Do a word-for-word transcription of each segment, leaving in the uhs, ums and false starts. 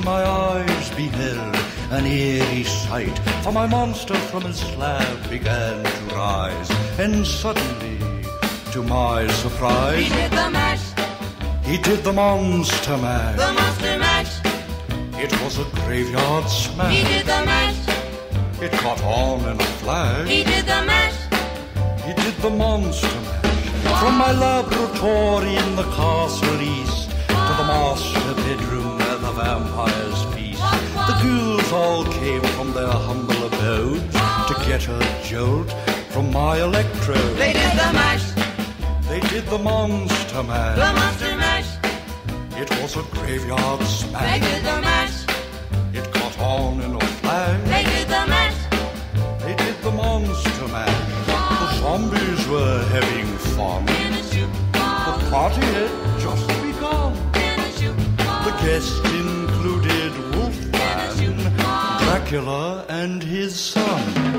my eyes beheld an eerie sight, for my monster from his slab began to rise, and suddenly, to my surprise, he did the mash. He did the monster mash. The monster mash. It was a graveyard smash. He did the mash. It caught on in a flash. He did the mash. He did the monster mash. From my laboratory in the castle east to the master bedroom where the vampires feast, the ghouls all came from their humble abodes to get a jolt from my electrode. They did the mash. They did the monster mash. The monster mash. It was a graveyard smash. They did the mash. It caught on in a flash. They did the mash. They did the monster mash. The zombies were having fun. In a shoe The party had just begun. In a shoe The guests included Wolfman, Dracula, and his son.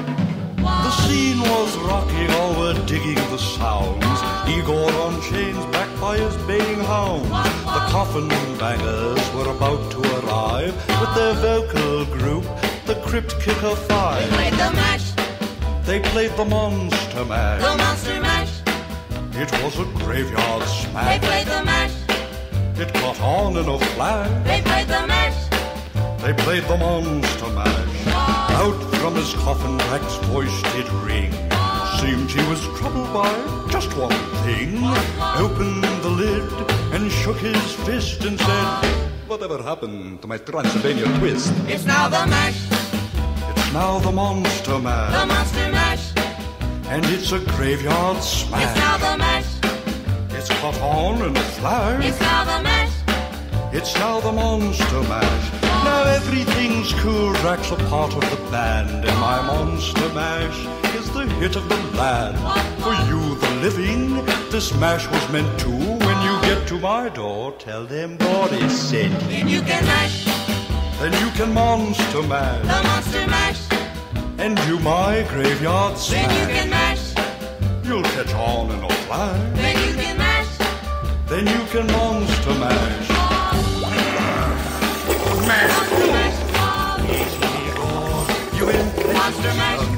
The scene was rocking, all were digging the sounds. Igor on chains, backed by his baying hounds. The coffin bangers were about to arrive with their vocal group, the Crypt Kicker Five. They played the mash. They played the monster mash. The monster mash. It was a graveyard They smash. played the mash. It caught on in a flash. They played the mash. They played the monster mash. Out from his coffin, Drac's voice did ring. Seemed he was troubled by just one thing. Opened the lid and shook his fist and said, "Whatever happened to my Transylvania twist?" It's now the mash. It's now the monster mash. The monster mash. And it's a graveyard smash. It's now the mash. It's caught on in a flash. It's now the mash. It's now the monster mash. Now everything's cool, Drac's a part of the band, and my monster mash is the hit of the land. For you, the living, this mash was meant to. When you get to my door, tell them God is sent. Then you can mash. Then you can monster mash, The monster mash. and do my graveyard Then you smash. can mash. You'll catch on in a flash. Then you can mash. Then you can monster mash. Monster mash. You in Monster mash.